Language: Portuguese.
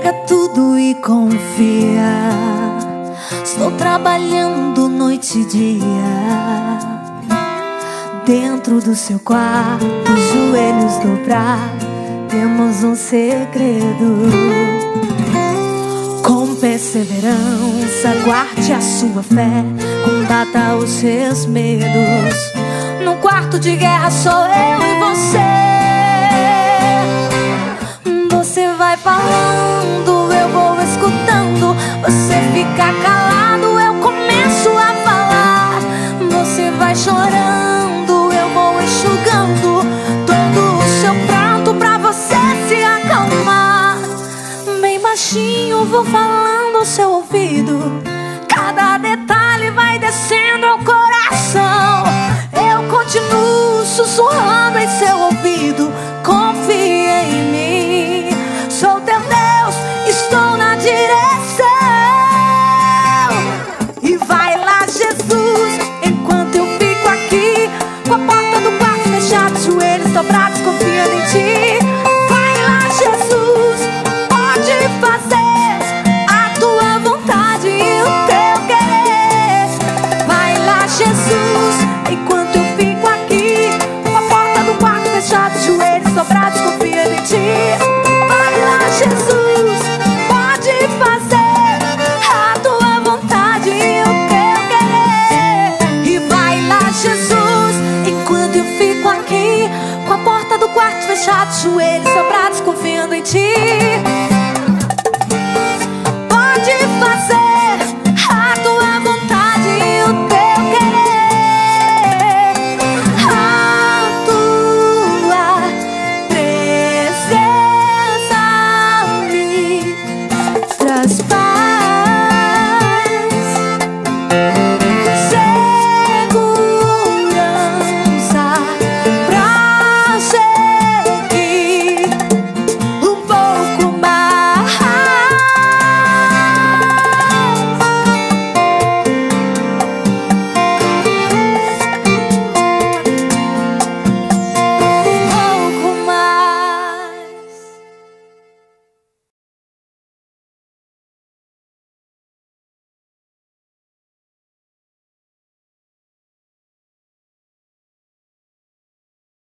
Larga tudo e confia. Estou trabalhando noite e dia. Dentro do seu quarto, joelhos dobrados, temos um segredo. Com perseverança, guarde a sua fé, combata os seus medos. No quarto de guerra sou eu e você. Você vai falando, eu vou escutando. Você fica calado, eu começo a falar. Você vai chorando, eu vou enxugando todo o seu pranto pra você se acalmar. Bem baixinho vou falando ao seu ouvido cada detalhe